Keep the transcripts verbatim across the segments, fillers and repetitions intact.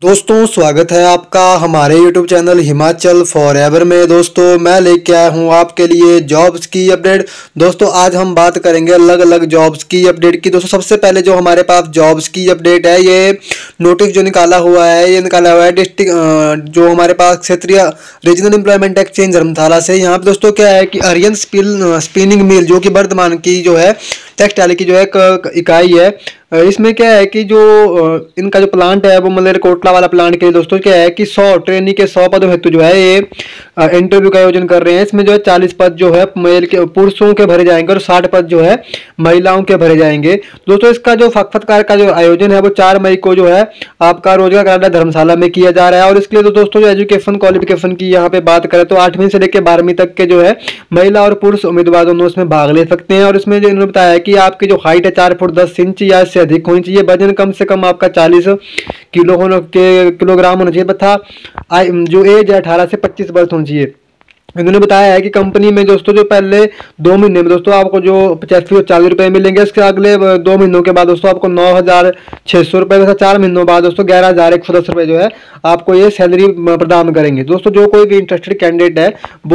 दोस्तों स्वागत है आपका हमारे यूट्यूब चैनल हिमाचल फॉरएवर में। दोस्तों मैं लेके आया हूँ आपके लिए जॉब्स की अपडेट। दोस्तों आज हम बात करेंगे अलग अलग जॉब्स की अपडेट की। दोस्तों सबसे पहले जो हमारे पास जॉब्स की अपडेट है, ये नोटिस जो निकाला हुआ है, ये निकाला हुआ है डिस्ट्रिक्ट जो हमारे पास क्षेत्रीय रीजनल एम्प्लॉयमेंट एक्सचेंज धर्मशाला से। यहाँ पे दोस्तों क्या है कि आर्यन स्पिल स्पिनिंग मिल जो कि वर्धमान की जो है टेक्सटाइल की जो है एक इकाई है, इसमें क्या है कि जो इनका जो प्लांट है वो मलेरकोटला वाला प्लांट के लिए दोस्तों क्या है कि सौ ट्रेनी के सौ पदों हेतु जो है ये इंटरव्यू का आयोजन कर रहे हैं। इसमें जो है चालीस पद जो है मेल के पुरुषों के भरे जाएंगे और साठ पद जो है महिलाओं के भरे जाएंगे। दोस्तों इसका जो साक्षात्कार का जो आयोजन है वो चार मई को जो है आपका रोजगार कार्यालय धर्मशाला में किया जा रहा है। और इसके लिए तो दोस्तों जो एजुकेशन क्वालिफिकेशन की यहाँ पे बात करें तो आठवीं से लेकर बारहवीं तक के जो है महिला और पुरुष उम्मीदवार दोनों इसमें भाग ले सकते हैं। और इसमें जो इन्होंने बताया है कि आपकी जो हाइट है चार फुट दस इंच या इससे अधिक होनी चाहिए, वजन कम से कम आपका चालीस किलो होना के किलोग्राम होना चाहिए तथा जो एज है अठारह से पच्चीस वर्ष होनी चाहिए। इन्होंने बताया है कि कंपनी में दोस्तों जो पहले दो महीने में दोस्तों आपको जो पचासी और चालीस रुपये मिलेंगे, इसके अगले दो महीनों के बाद दोस्तों आपको नौ हज़ार छः सौ रुपये तथा चार महीनों बाद दोस्तों ग्यारह हज़ार एक सौ दस रुपये जो है आपको ये सैलरी प्रदान करेंगे। दोस्तों जो कोई भी इंटरेस्टेड कैंडिडेट है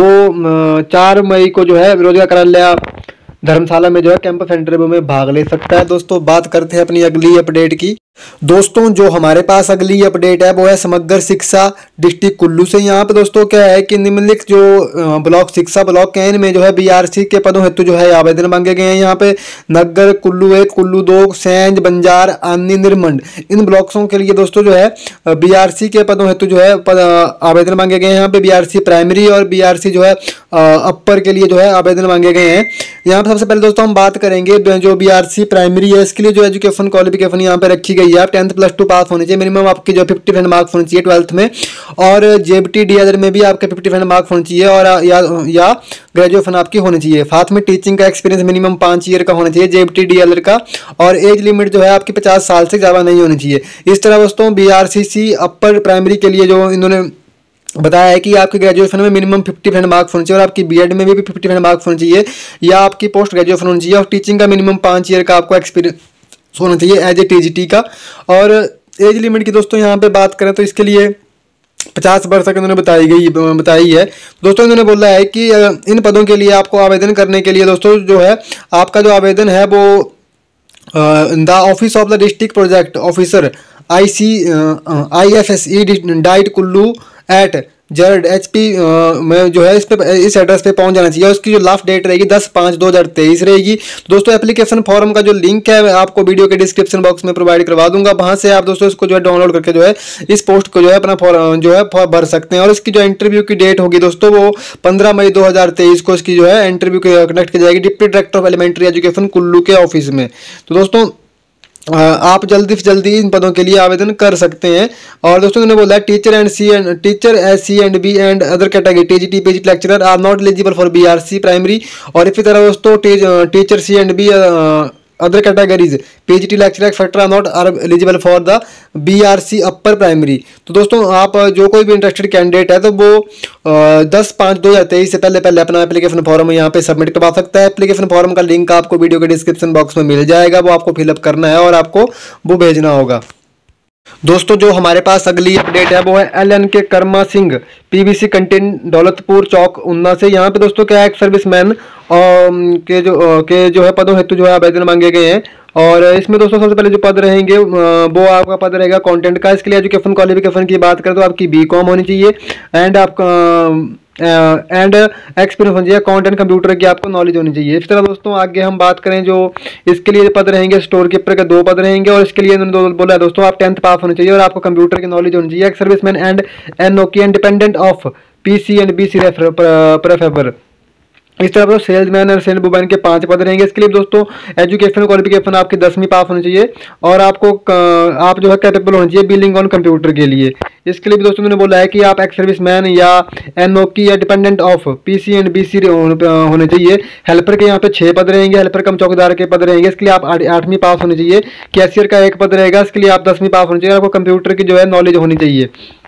वो चार मई को जो है रोजगार कार्यालय धर्मशाला में जो है कैंपस इंटरव्यू में भाग ले सकता है। दोस्तों बात करते हैं अपनी अगली अपडेट की। दोस्तों जो हमारे पास अगली अपडेट है वो है समग्र शिक्षा डिस्ट्रिक्ट कुल्लू से। यहाँ पे दोस्तों क्या है कि निम्नलिखित जो ब्लॉक शिक्षा ब्लॉक के इनमें जो है बीआरसी के पदों हेतु जो है आवेदन मांगे गए हैं। यहाँ पे नगर, कुल्लू एक, कुल्लू दो, सैंज, बंजार, आनी, निर्मंड इन ब्लॉकों के लिए दोस्तों जो है बीआरसी के पदों हेतु जो है आवेदन मांगे गए हैं। यहाँ पे बीआरसी प्राइमरी और बीआरसी जो है अपर के लिए जो है आवेदन मांगे गए हैं। यहाँ पे सबसे पहले दोस्तों हम बात करेंगे जो बीआरसी प्राइमरी है, इसके लिए जो एजुकेशन क्वालिफिकेशन यहाँ पे रखी गई है, आप टेंथ प्लस टू पास होने चाहिए, मिनिमम आपके जो फिफ्टी परसेंट मार्क्स होने चाहिए ट्वेल्थ में, और जेबीटी डीएलएड में भी आपके फिफ्टी परसेंट मार्क्स होने चाहिए और या या ग्रेजुएशन आपकी होनी चाहिए। साथ में टीचिंग का एक्सपीरियंस मिनिमम पाँच ईयर का होना चाहिए जेबीटी डीएलएड का, और एज लिमिट जो है आपकी पचास साल से ज़्यादा नहीं होनी चाहिए। इस तरह दोस्तों बीआरसीसी अपर प्राइमरी के लिए जो इन्होंने बताया है कि आपकी ग्रेजुएशन में मिनिमम फिफ्टी परसेंट मार्क्स होने चाहिए और आपकी बीएड में भी फिफ्टी परसेंट मार्क्स होने चाहिए या आपकी पोस्ट ग्रेजुएशन होनी चाहिए, और टीचिंग का मिनिमम पाँच ईयर का आपको एक्सपीरियंस होना चाहिए एज ए टीजीटी का। और एज लिमिट की दोस्तों यहाँ पे बात करें तो इसके लिए पचास वर्ष तक इन्होंने बताई गई बताई है। दोस्तों इन्होंने बोला है कि इन पदों के लिए आपको आवेदन करने के लिए दोस्तों जो है आपका जो आवेदन है वो the office of the district project officer I C I F S E DIET Kullu at जर्ड एच पी में जो है इस पे इस एड्रेस पे पहुंच जाना चाहिए। उसकी जो लास्ट डेट रहेगी दस पाँच दो हज़ार तेईस रहेगी। दोस्तों एप्लीकेशन फॉर्म का जो लिंक है आपको वीडियो के डिस्क्रिप्शन बॉक्स में प्रोवाइड करवा दूंगा, वहां से आप दोस्तों इसको जो है डाउनलोड करके जो है इस पोस्ट को जो है अपना फॉर्म जो है भर सकते हैं। और इसकी जो इंटरव्यू की डेट होगी दोस्तों वो पंद्रह मई दो हज़ार तेईस को इसकी जो है इंटरव्यू कंडक्ट की जाएगी deputy director of elementary education Kullu के ऑफिस में। तो दोस्तों आप जल्दी से जल्दी इन पदों के लिए आवेदन कर सकते हैं। और दोस्तों उन्होंने बोला teacher and C and teacher S C and B and other category TGT PGT lecturer are not eligible for BRC primary. और इसी तरह दोस्तों teacher C and B other categories PGT lecturer etcetera are not are eligible for the BRC upper primary. तो दोस्तों आप जो कोई भी इंटरेस्टेड कैंडिडेट है तो वो दस पाँच दो हज़ार तेईस से पहले पहले अपना एप्लीकेशन फॉर्म यहाँ पे सबमिट करवा सकता है। एप्लीकेशन फॉर्म का लिंक आपको वीडियो के डिस्क्रिप्शन बॉक्स में मिल जाएगा, वो आपको फिलअप करना है और आपको वो भेजना होगा। दोस्तों जो हमारे पास अगली अपडेट है वो है L N K Karma Singh PVC canteen Daulatpur Chowk Una से। यहाँ पे दोस्तों क्या है एक सर्विसमैन के जो के जो है पदों हेतु जो है आवेदन मांगे गए हैं। और इसमें दोस्तों सबसे पहले जो पद रहेंगे वो आपका पद रहेगा कंटेंट का। इसके लिए एजुकेशन क्वालिफिकेशन की बात करें तो आपकी बी कॉम होनी चाहिए एंड आपका एंड एक्सपीरियंस होना चाहिए, अकाउंट एंड कंप्यूटर की आपको नॉलेज होनी चाहिए। इस तरह दोस्तों आगे हम बात करें जो इसके लिए पद रहेंगे स्टोर कीपर के दो पद रहेंगे और इसके लिए इन्होंने बोला है दोस्तों आप टेंथ पास होने चाहिए और आपको कंप्यूटर की नॉलेज होनी चाहिए। एक सर्विसमैन एंड एन ओ की independent of P C and B C preferable. इस तरह पर सेल्समैन और सेल वुमेन के पांच पद रहेंगे। इसके लिए दोस्तों एजुकेशन क्वालिफिकेशन आपकी दसवीं पास होनी चाहिए और आपको आप जो है कैपेबल होना चाहिए बिलिंग ऑन कंप्यूटर के लिए। इसके लिए भी दोस्तों मैंने बोला है कि आप एक्स सर्विसमैन या एनओकी या dependent of PC and BC होने चाहिए। हेल्पर के यहाँ पे छह पद रहेंगे, हेल्पर कम चौकीदार के पद रहेंगे। इसके लिए आप आठवीं पास होनी चाहिए। कैशियर का एक पद रहेगा, इसके लिए आप दसवीं पास होनी चाहिए। आपको कंप्यूटर की जो है नॉलेज होनी चाहिए।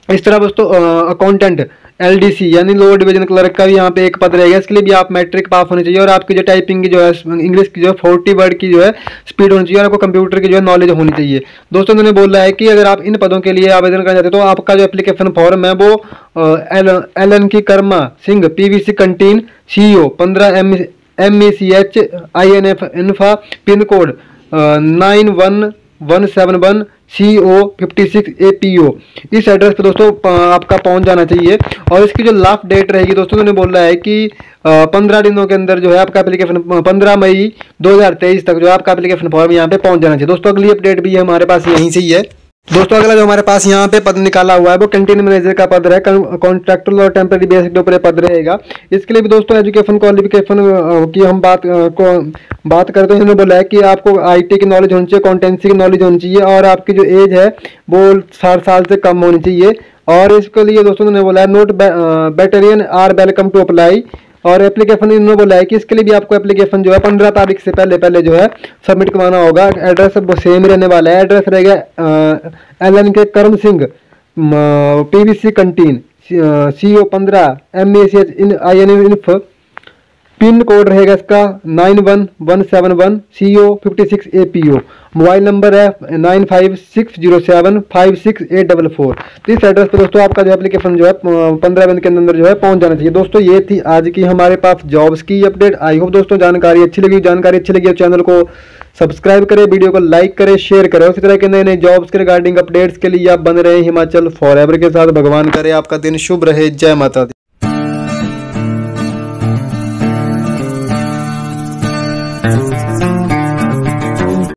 इस तरह दोस्तों अकाउंटेंट एलडीसी यानी लोअर डिवीजन क्लर्क का भी यहाँ पे एक पद रहेगा। इसके लिए भी आप मैट्रिक पास होनी चाहिए और आपकी जो टाइपिंग की जो है इंग्लिश की जो है फोर्टी वर्ड की जो है स्पीड होनी चाहिए और आपको कंप्यूटर की जो है नॉलेज होनी चाहिए। दोस्तों उन्होंने बोला है कि अगर आप इन पदों के लिए आवेदन करना चाहते हैं तो आपका जो एप्लीकेशन फॉर्म है वो एल एल एन की Karma Singh PVC canteen CEO पंद्रह M M E C H I N F इन्फा pin code nine one one seven one C O fifty six A P O इस एड्रेस पे दोस्तों आपका पहुंच जाना चाहिए। और इसकी जो लास्ट डेट रहेगी दोस्तों उन्होंने बोला है कि पंद्रह दिनों के अंदर जो है आपका एप्लीकेशन पंद्रह मई दो हज़ार तेईस तक जो है आपका एप्लीकेशन फॉर्म यहाँ पे पहुंच जाना चाहिए। दोस्तों अगली अपडेट भी हमारे पास यहीं से ही है। दोस्तों अगला जो हमारे पास यहाँ पे पद निकाला हुआ है वो कैंटीन मैनेजर का पद है। कॉन्ट्रैक्टर और टेम्परेरी बेसिस के ऊपर पद रहेगा। इसके लिए भी दोस्तों एजुकेशन क्वालिफिकेशन की हम बात को बात करते हैं। उन्होंने बोला है कि आपको आईटी की नॉलेज होनी चाहिए, अकाउंटेंसी की नॉलेज होनी चाहिए और आपकी जो एज है वो साठ साल से कम होनी चाहिए। और इसके लिए दोस्तों उन्होंने बोला है note veterans are welcome to apply. और एप्लीकेशन इन्होंने बोला है कि इसके लिए भी आपको एप्लीकेशन जो है पंद्रह तारीख से पहले पहले जो है सबमिट करवाना होगा। एड्रेस वो सेम रहने वाला है। एड्रेस रहेगा L N K Karam Singh PVC canteen C O पंद्रह M A C H in I N इन्फ पिन कोड रहेगा इसका nine one one seven one C O fifty six A P O. Mobile number है nine five six zero seven five six eight double four. तो इस address पर दोस्तों आपका जो एप्लीकेशन जो है पंद्रह दिन के अंदर जो है पहुंच जाना चाहिए। दोस्तों ये थी आज की हमारे पास जॉब्स की अपडेट। आई होप दोस्तों जानकारी अच्छी लगी। जानकारी अच्छी लगी तो चैनल को सब्सक्राइब करें, वीडियो को लाइक करें, शेयर करें। उसी तरह के नए नए जॉब्स के रिगार्डिंग अपडेट्स के लिए आप बन रहे हैं हिमाचल फॉरएवर के साथ। भगवान करे आपका दिन शुभ रहे। जय माता दी।